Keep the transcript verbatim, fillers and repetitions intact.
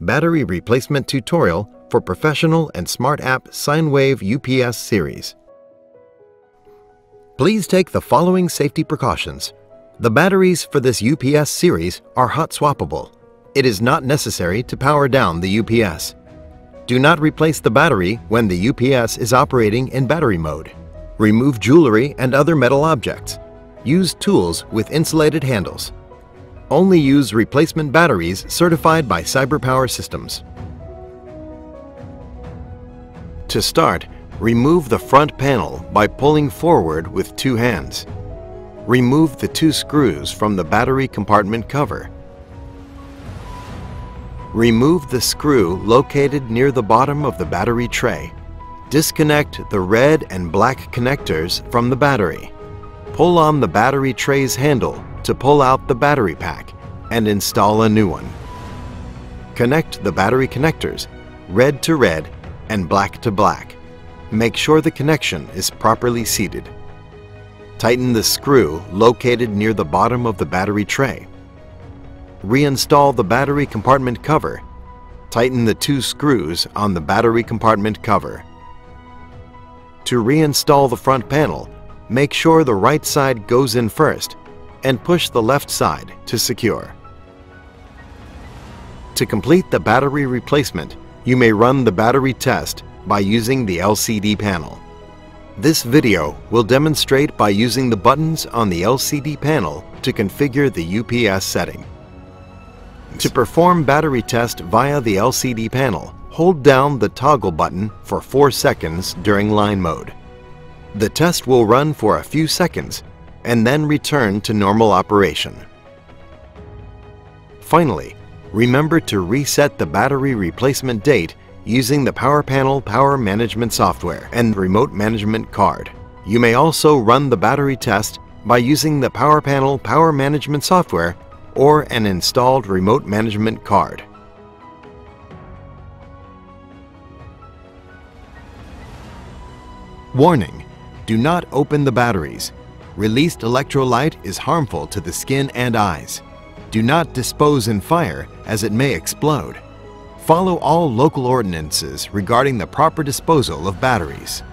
battery replacement tutorial for professional and smart app Sinewave U P S series. Please take the following safety precautions. The batteries for this U P S series are hot swappable. It is not necessary to power down the U P S. Do not replace the battery when the U P S is operating in battery mode. Remove jewelry and other metal objects. Use tools with insulated handles. Only use replacement batteries certified by CyberPower systems. To start, remove the front panel by pulling forward with two hands. Remove the two screws from the battery compartment cover. Remove the screw located near the bottom of the battery tray. Disconnect the red and black connectors from the battery. Pull on the battery tray's handle to pull out the battery pack and install a new one. Connect the battery connectors, red to red and black to black. Make sure the connection is properly seated. Tighten the screw located near the bottom of the battery tray. Reinstall the battery compartment cover. Tighten the two screws on the battery compartment cover. To reinstall the front panel, make sure the right side goes in first and push the left side to secure. To complete the battery replacement, you may run the battery test by using the L C D panel. This video will demonstrate by using the buttons on the L C D panel to configure the U P S setting. To perform battery test via the L C D panel, hold down the toggle button for four seconds during line mode. The test will run for a few seconds and then return to normal operation. Finally, remember to reset the battery replacement date using the PowerPanel Power Management software and remote management card. You may also run the battery test by using the PowerPanel Power Management software or an installed remote management card. Warning: do not open the batteries. Released electrolyte is harmful to the skin and eyes. Do not dispose in fire as it may explode. Follow all local ordinances regarding the proper disposal of batteries.